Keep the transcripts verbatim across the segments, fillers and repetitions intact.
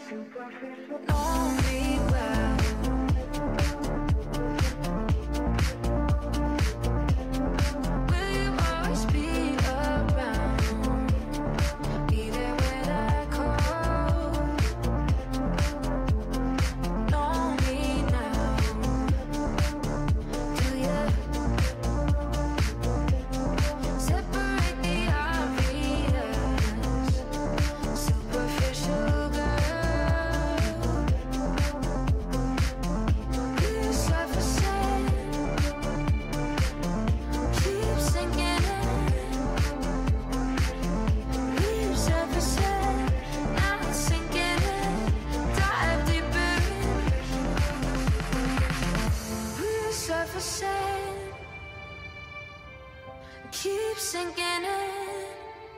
Know me well. Will you always be around? Be there when I call. Know me now. Do you? Separate the obvious. Superficial girl. You suffocating. Keep sinking in. You suffocating. Not sinking in. Dive deeper in. You suffocating. Keep sinking in.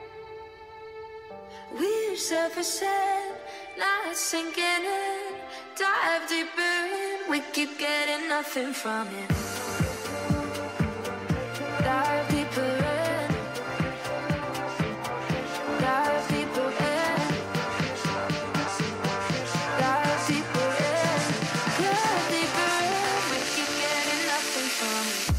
We're surfacing, not sinking in. Dive deeper in. We keep getting nothing from it. Dive deeper in. Dive deeper in. Dive deeper in. Dive deeper in. We keep getting nothing from it.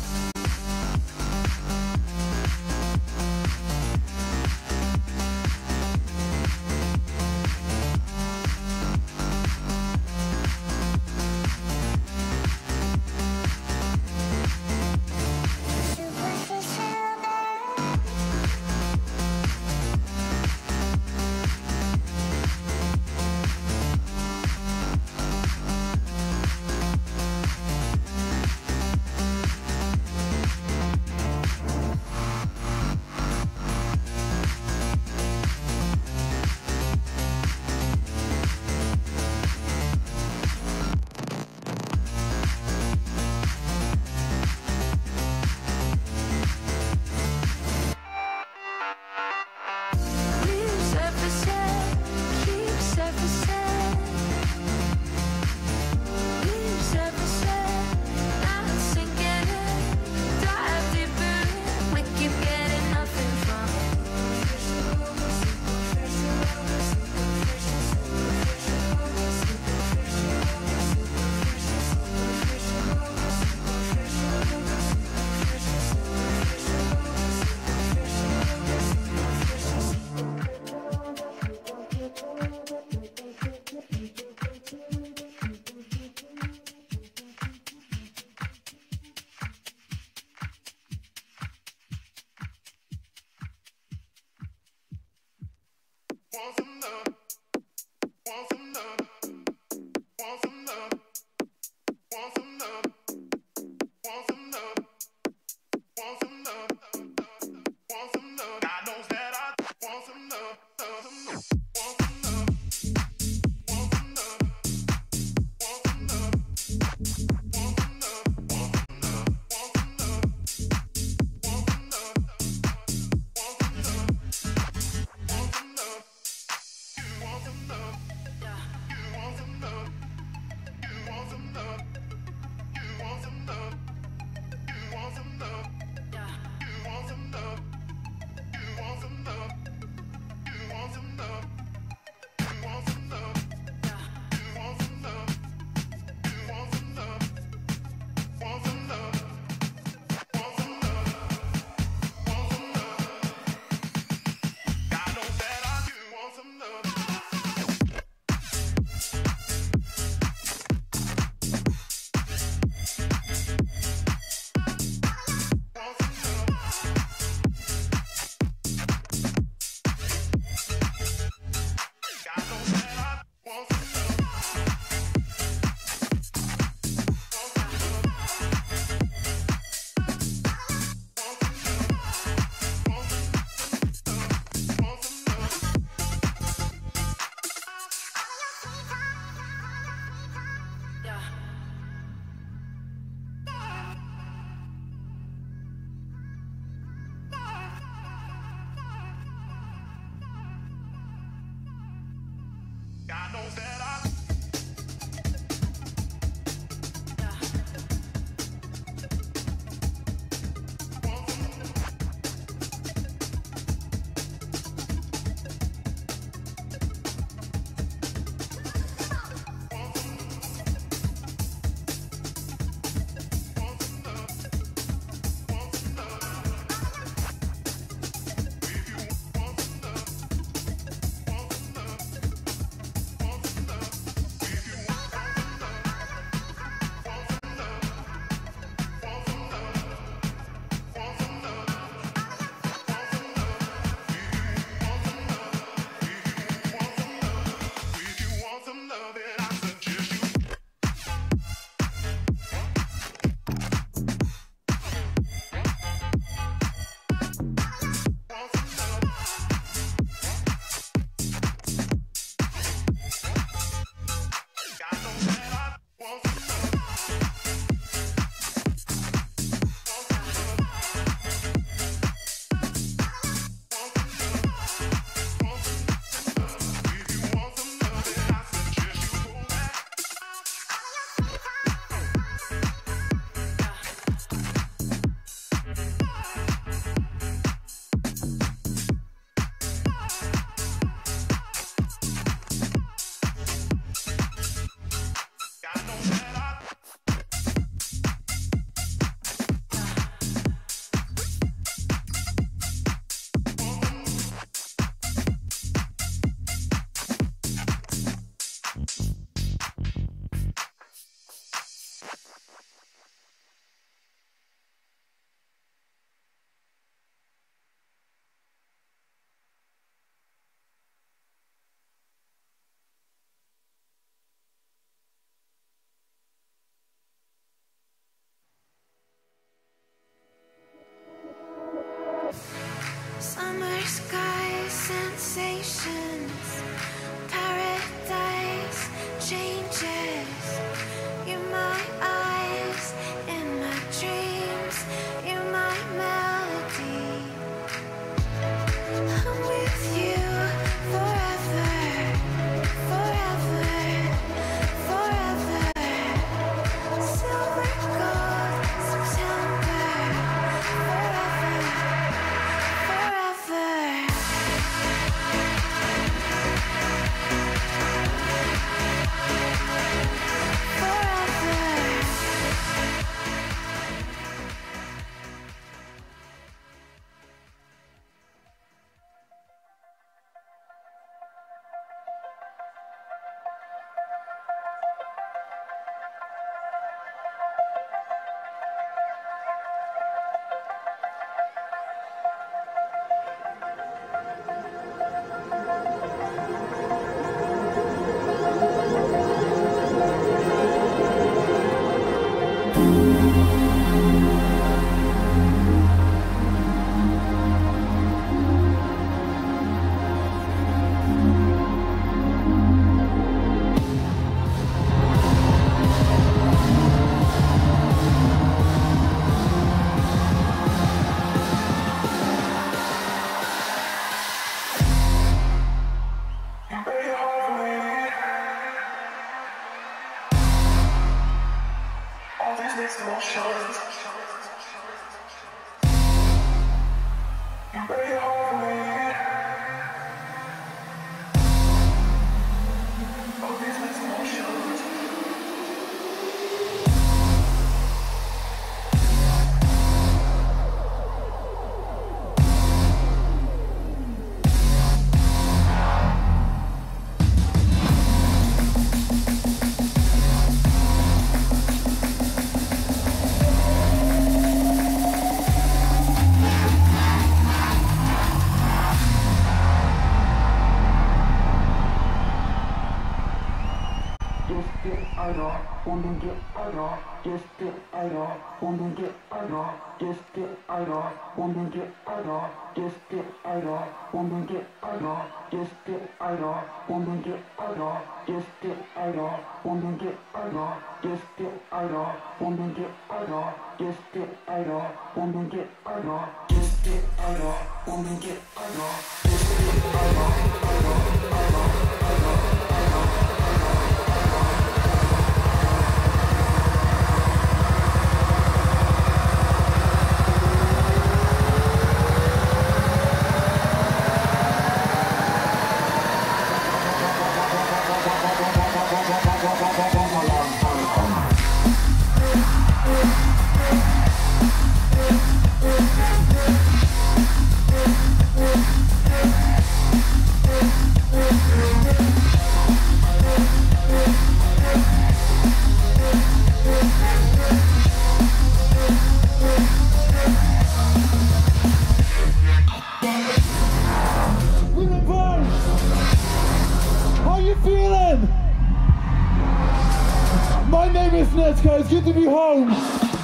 Netsky, it's good to be home.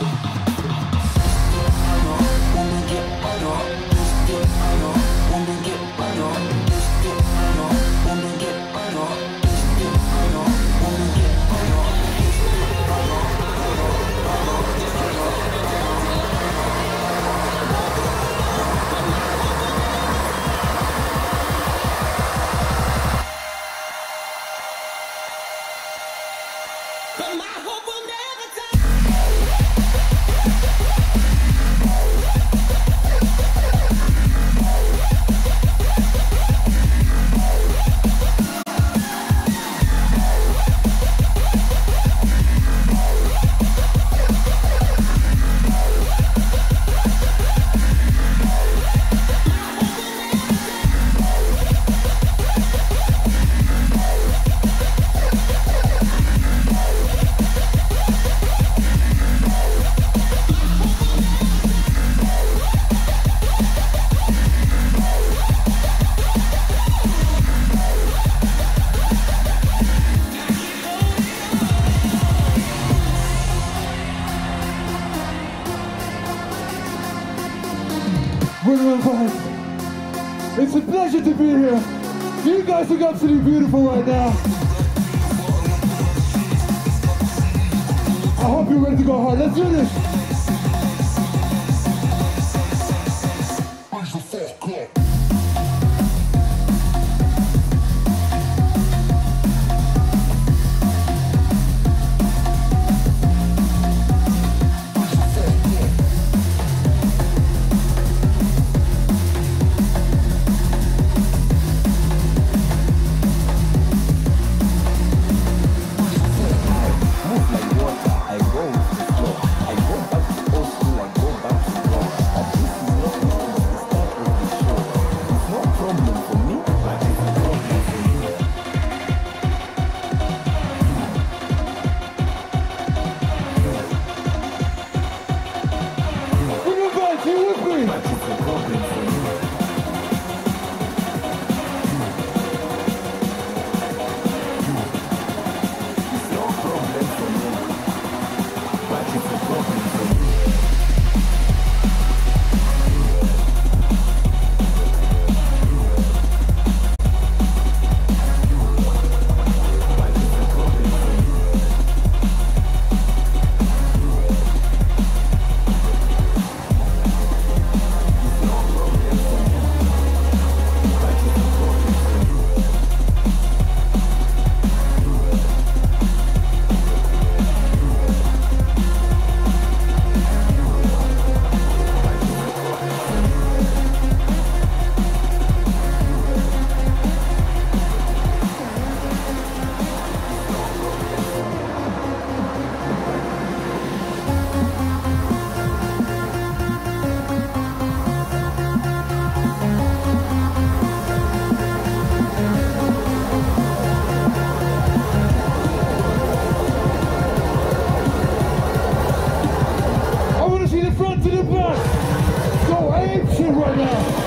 It's a pleasure to be here. You guys look absolutely beautiful right now. I hope you're ready to go hard. Let's do this. Raise the fuck up. I go especially the front to the back. Go ape shit right now.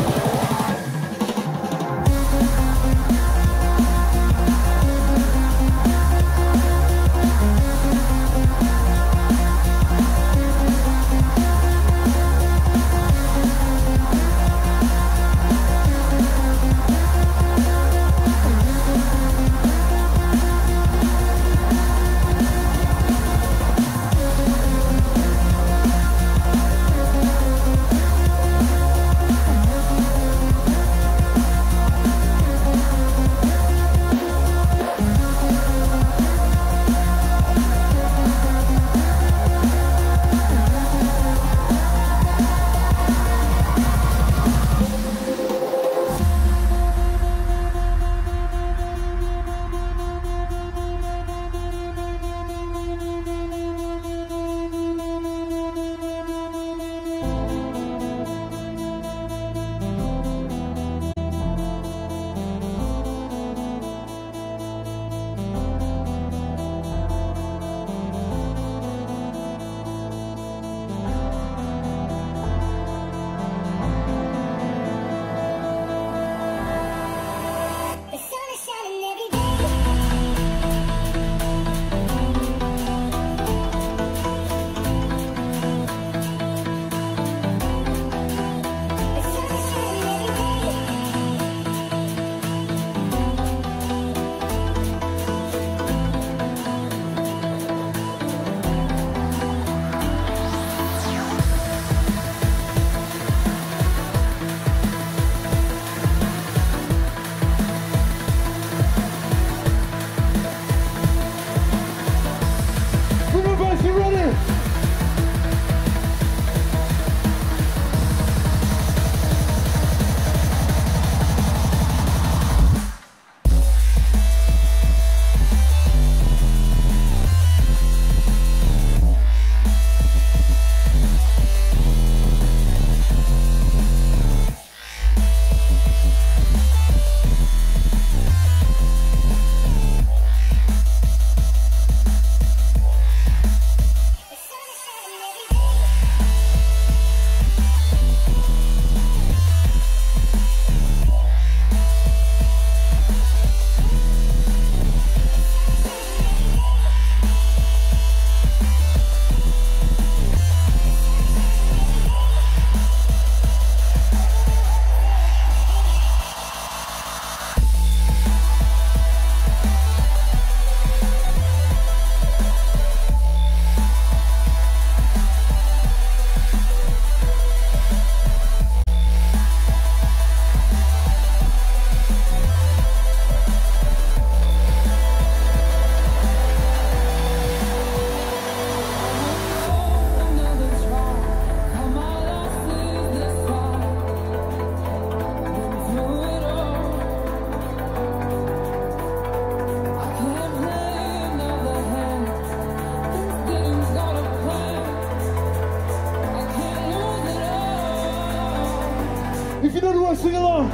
If you know the words, sing along.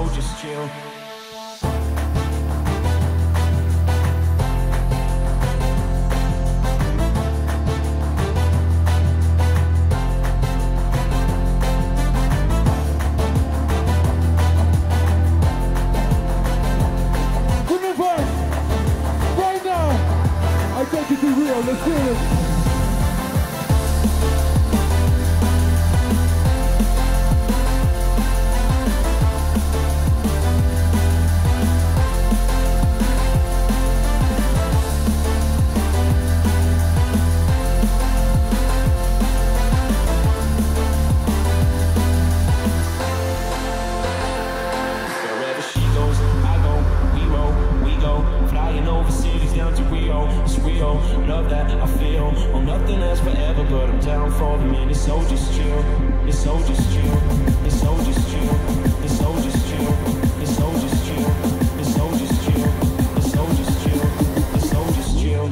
so just chill. Take it to real, let's do it. Wherever she goes, I go, we roll, we go, flying over cities down to Rio. It's real, love that I feel. Oh, nothing lasts forever, but I'm down for the minute. So just chill, it's so just chill, it's so just chill, it's so just chill, it's so just chill, it's so just chill, it's so just chill, it's so just chill.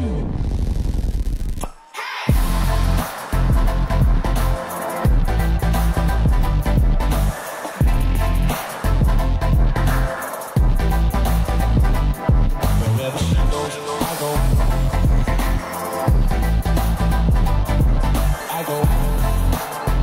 Wherever she goes, I go. I go.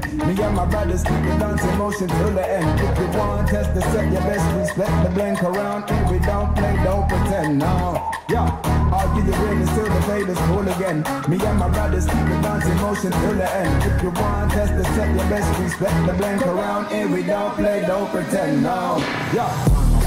Me and my brothers keep the dancing motion till the end. If you want test the set, you best respect the blink around. If we don't play, don't pretend now. Yeah, I'll give you realness till the faders cool again. Me and my brothers keep the dancing motion till the end. If you want test the set, you best respect the blink around. If we don't play, don't pretend now. Yeah.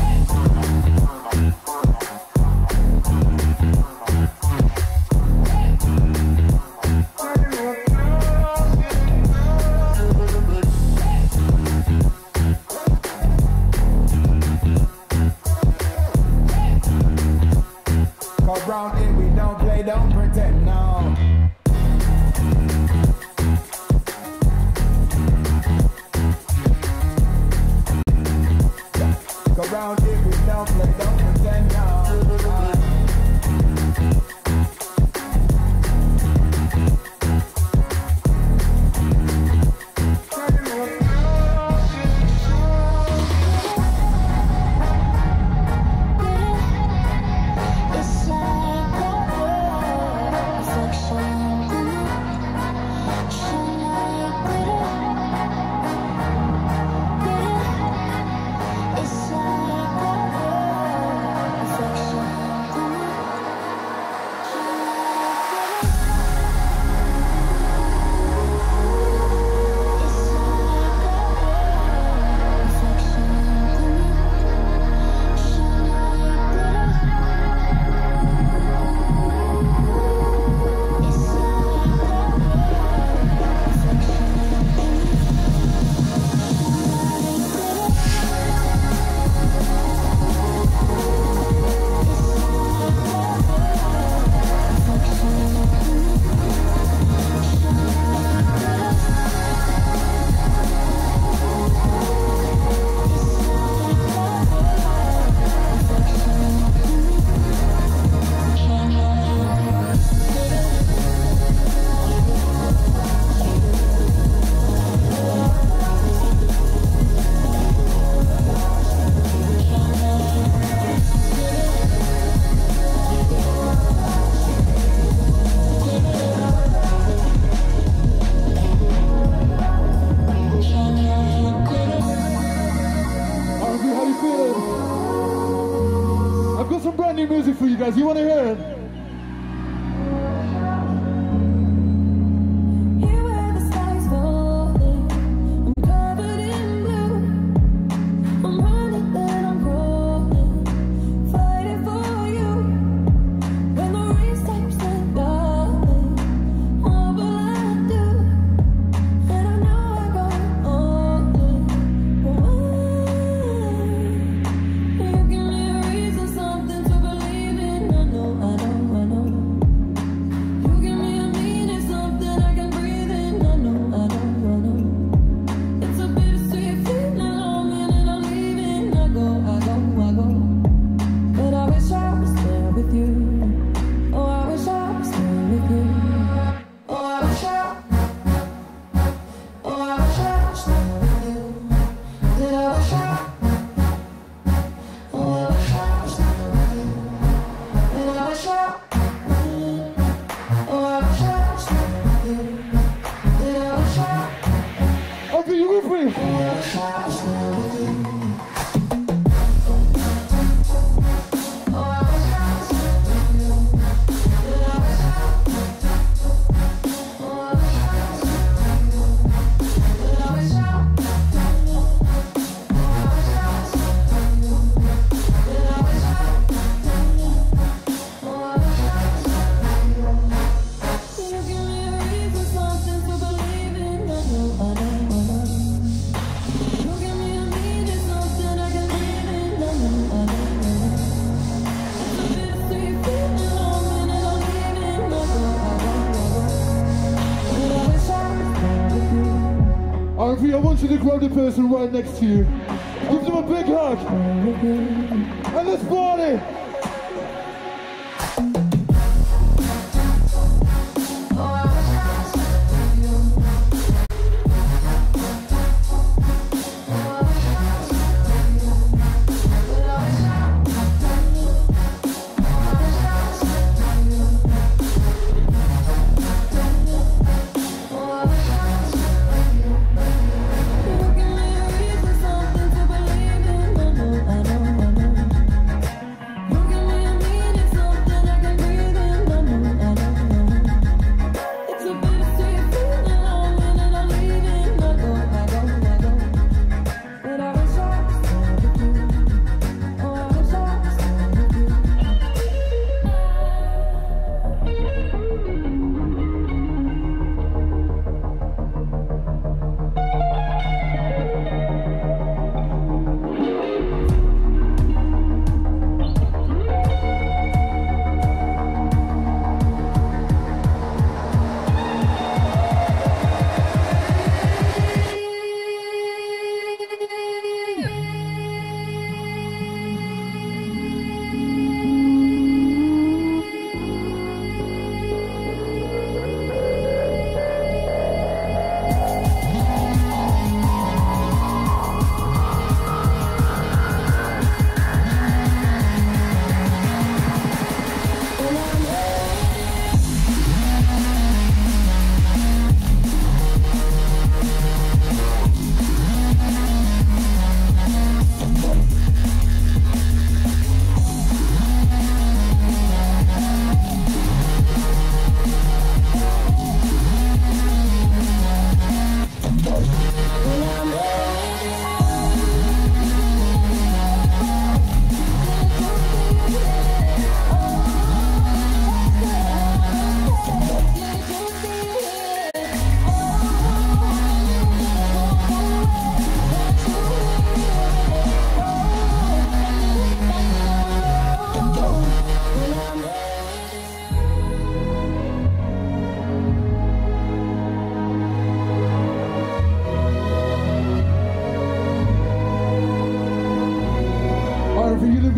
Round in, we don't play, don't pretend, no. Go round in, we don't play, don't pretend, no. You want to hear it? I want you to grab the person right next to you. Give them a big hug. And let's party.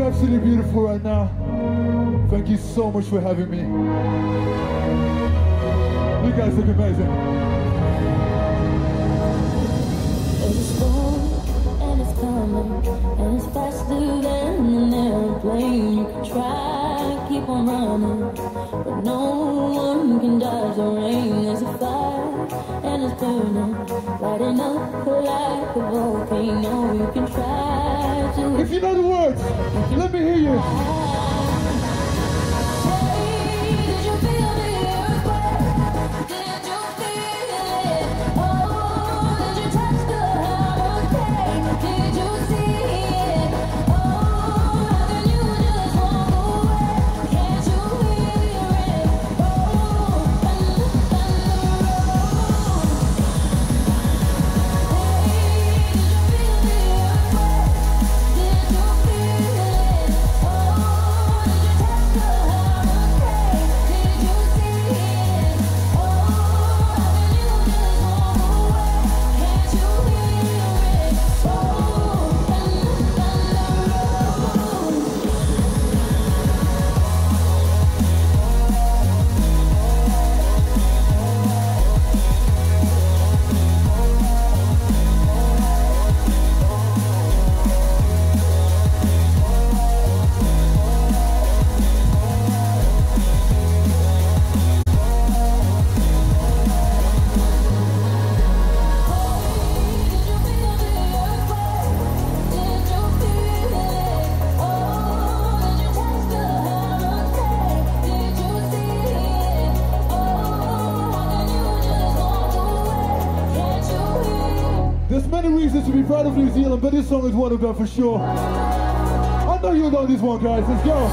absolutely beautiful right now. Thank you so much for having me. You guys look amazing. There's a storm and it's coming, and it's faster than an airplane. You can try, keep on running, but no one can dodge the rain. There's a fire and it's burning, lighting up like a volcano. You can try to. If you know the words, let me hear you. To be proud of New Zealand, but this song is one of them for sure. I know you know this one, guys. Let's go.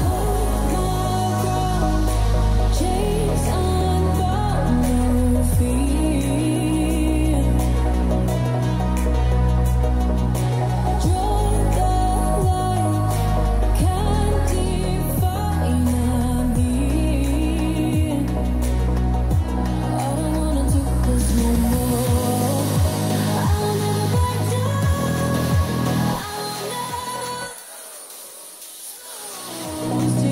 Still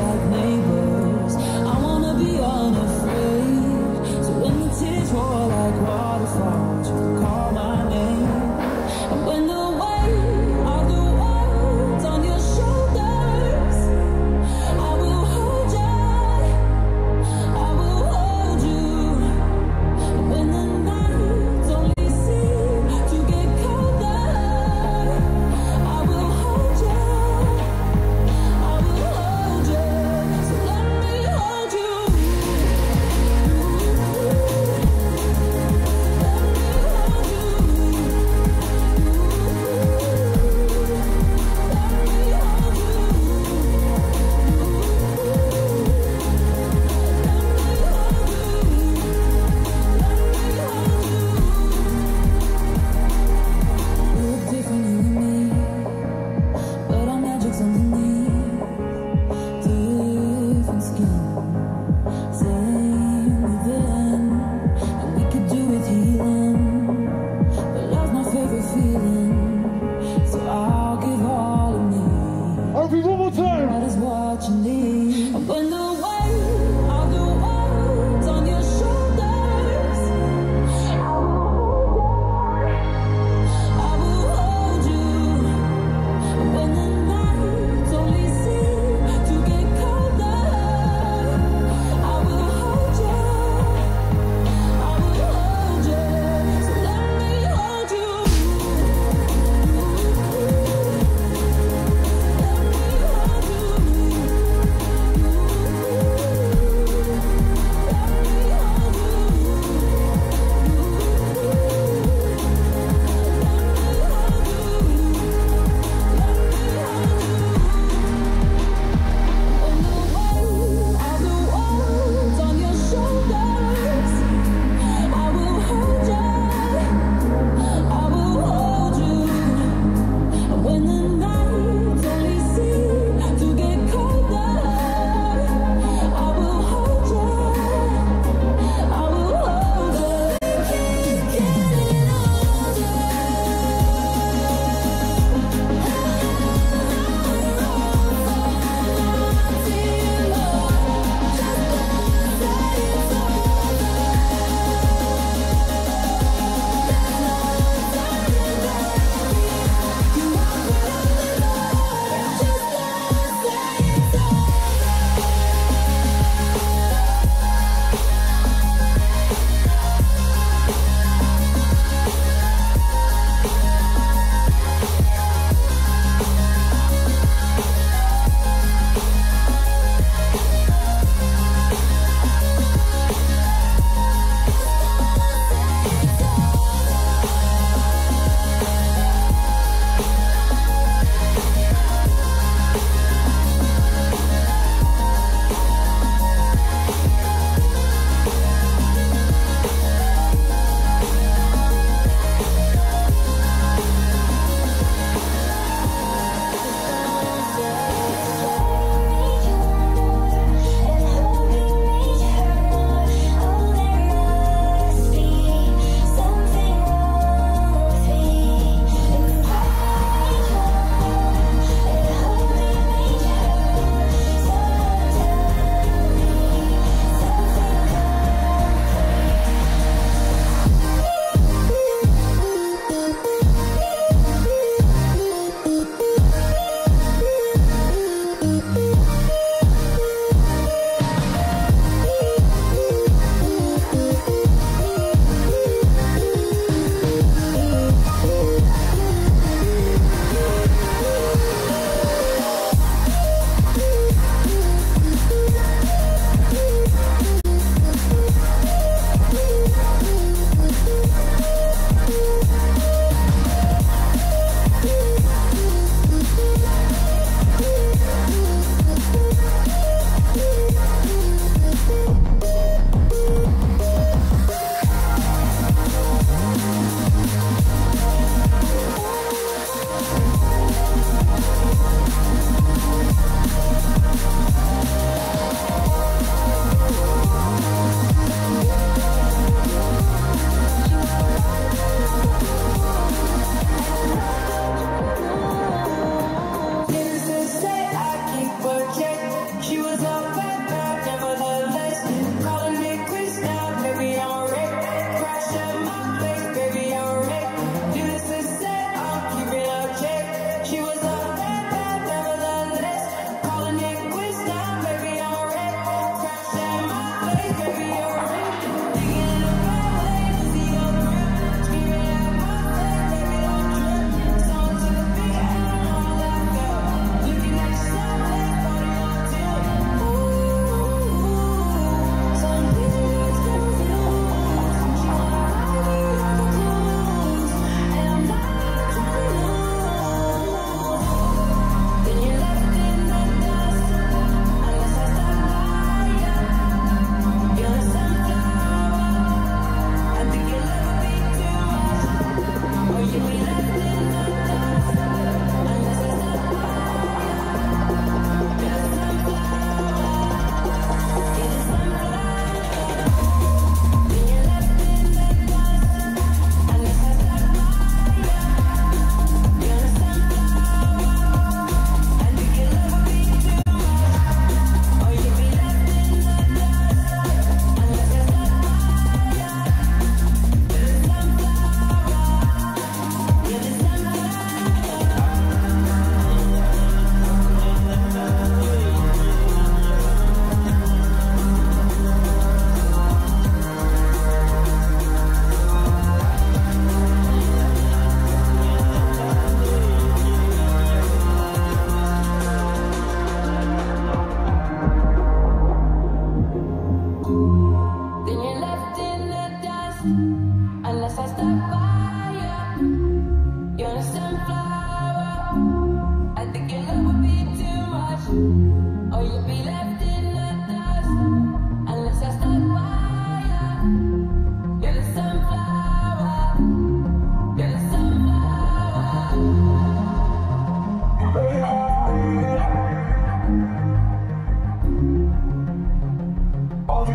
like neighbors. I wanna be unafraid. So when the tears roll like waterfalls, you can call my name. And when the weight of the world's on your shoulders, I will hold you, I will hold you. And when the nights only seem to get colder, I will hold you, I will hold you. So let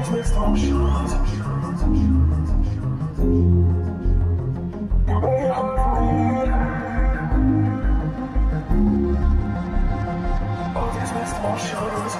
these mixed emotions. You made it hard for me. All these mixed emotions.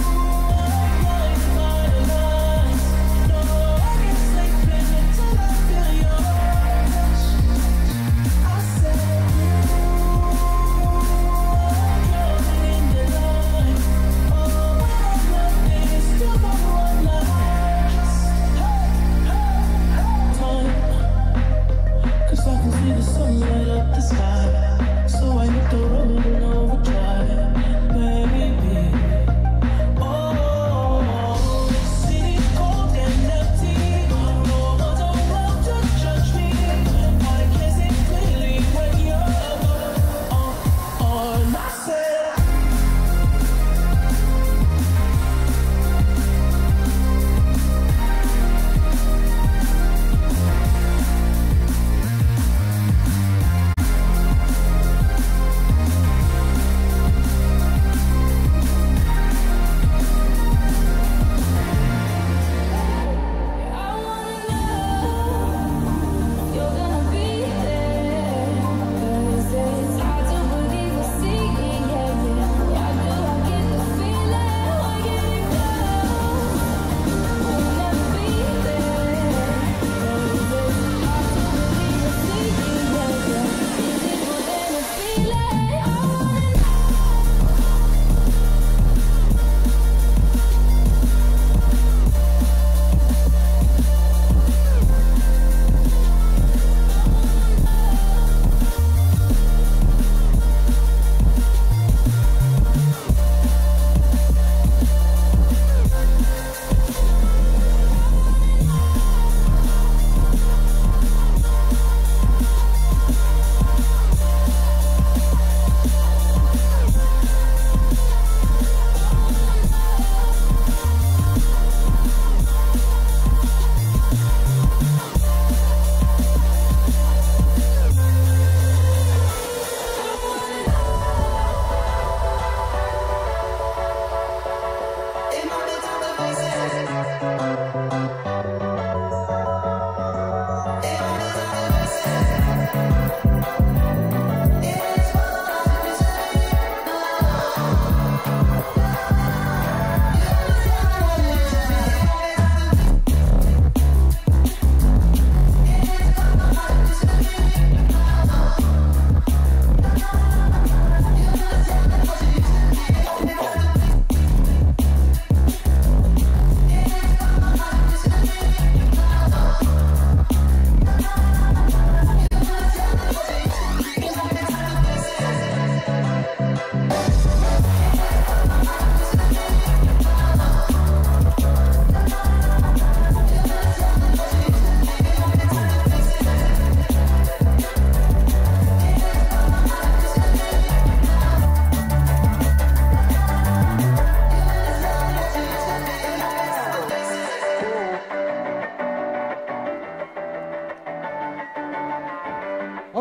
Until I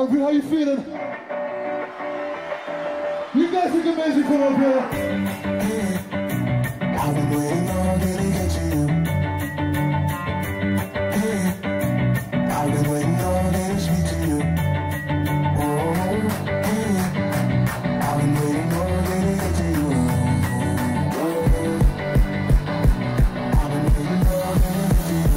R P, how you feeling? You guys look amazing from up here. I've been waiting all day to get to you. I've been waiting all day to speak to you. Oh, I've been waiting all day to get to you. I've been waiting all day to get to you.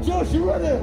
Josh, you ready?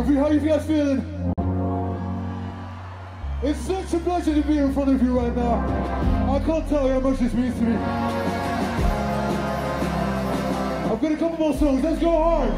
Alright, how you guys feeling? It's such a pleasure to be in front of you right now. I can't tell you how much this means to me. I've got a couple more songs, let's go hard!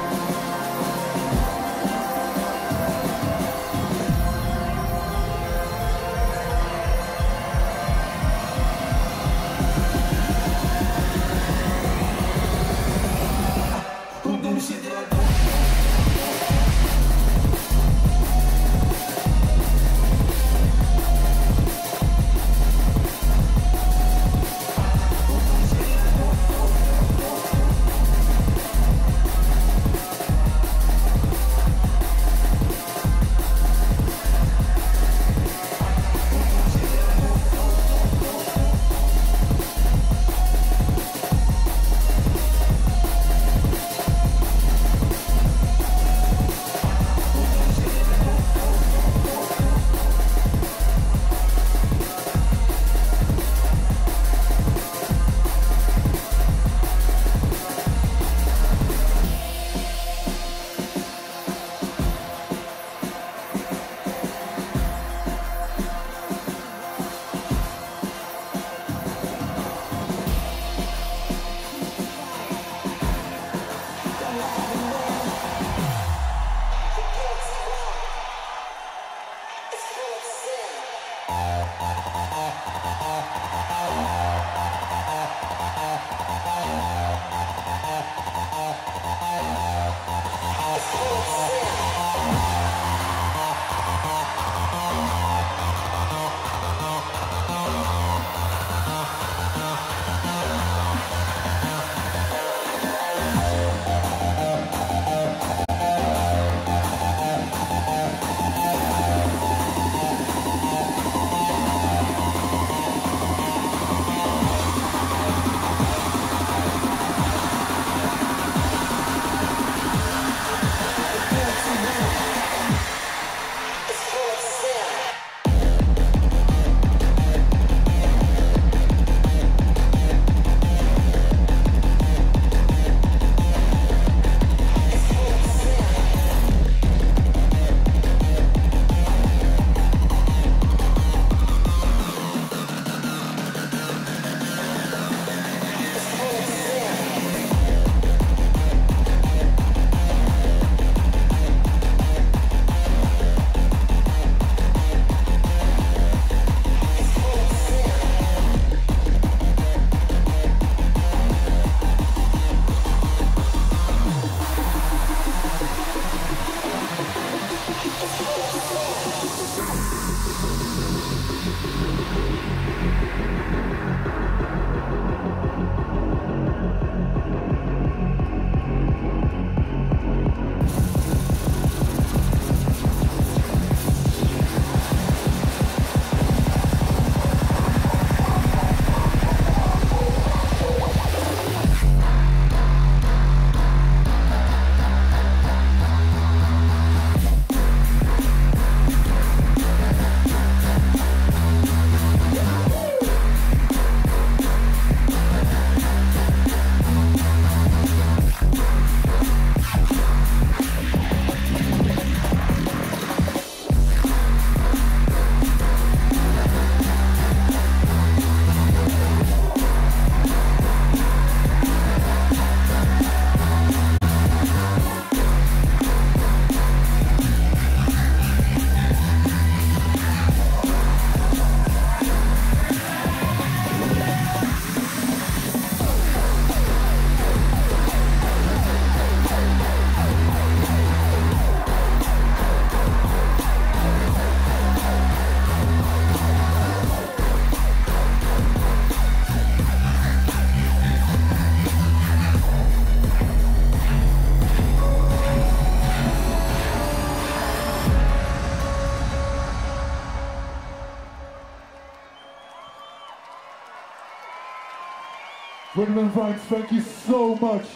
Gentlemen, Franks, thank you so much.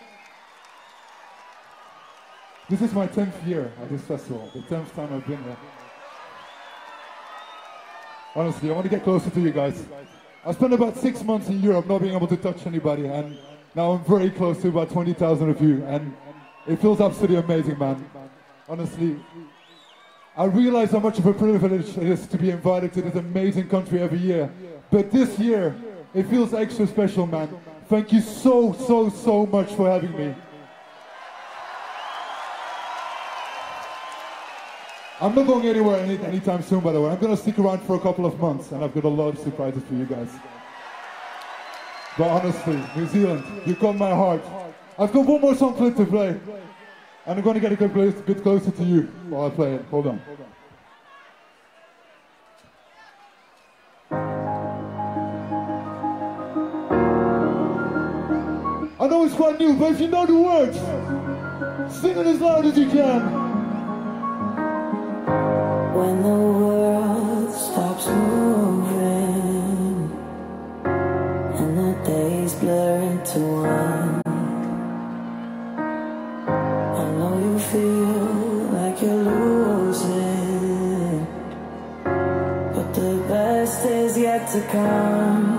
This is my tenth year at this festival, the tenth time I've been here. Honestly, I want to get closer to you guys. I spent about six months in Europe not being able to touch anybody, and now I'm very close to about twenty thousand of you, and it feels absolutely amazing, man. Honestly, I realize how much of a privilege it is to be invited to this amazing country every year. But this year, it feels extra special, man. Thank you so, so, so much for having me. I'm not going anywhere any, anytime soon, by the way. I'm going to stick around for a couple of months, and I've got a lot of surprises for you guys. But honestly, New Zealand, you caught my heart. I've got one more song to play, and I'm going to get a bit closer to you while I play it. Hold on. I know it's quite new, but if you know the words, sing it as loud as you can. When the world stops moving and the days blur into one, I know you feel like you're losing, but the best is yet to come.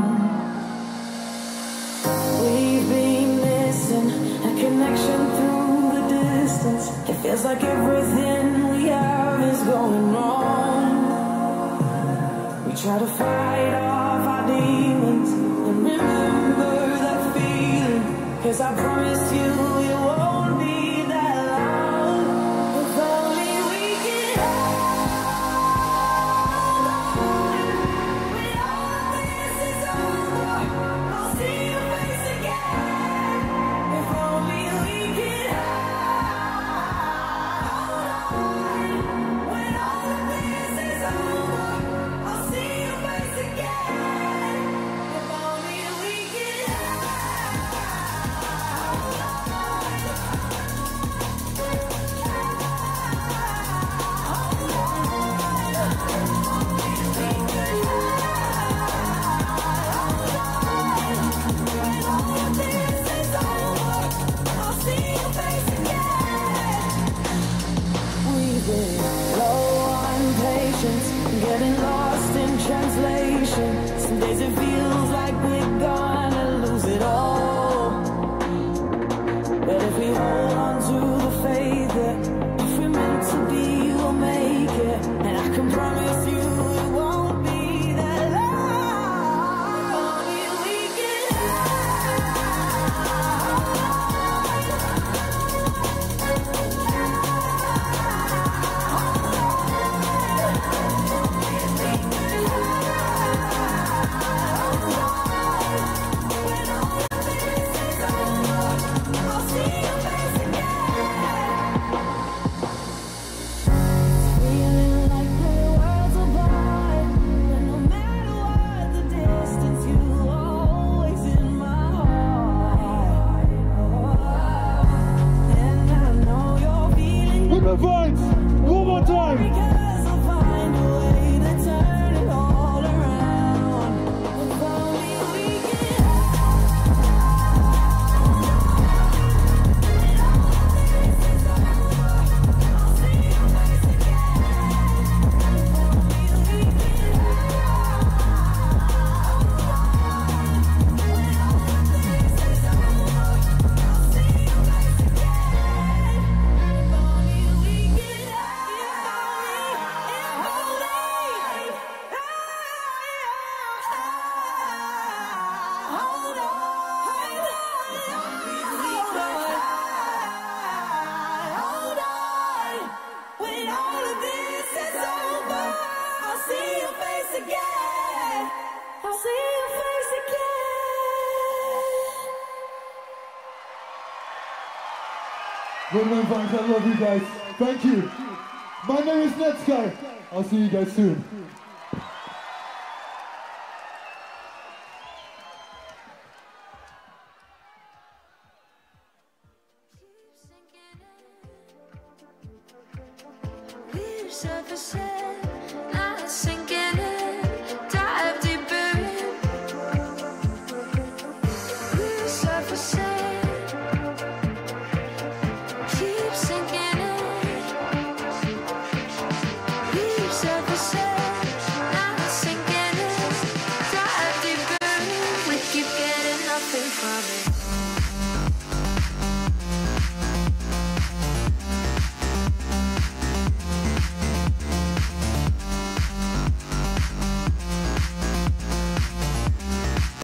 We've been missing a connection through the distance. It feels like everything we have is going wrong. We try to fight off our demons and remember that feeling, 'cause I promise you it won't be that long. If only we could hold on. When all of this is over, I'll see your face again. If only we could hold on. When all of this is over, I'll see your face again. If only we could getting lost in translation. Some days it feels like we're gonna lose it all. But if we hold on to the faith that if we're meant to be, we'll make it. And I can promise you it won't be that long. If only we could Vines, one more time. because I'll find a way to turn it all around. If only we could I'll see your face again. If only we could when all of this is over, I'll see your face again. If only we could hold on. Hold on. When all of this is over, I'll see your face again. I'll see your face again. Well done, Vines. I love you guys. Thank you. My name is Netsky. I'll see you guys soon. We're surfacing, not sinking in, dive deeper in. We're surfacing, keep sinking in. We're surfacing, not sinking in, dive deeper in. We keep getting nothing from it.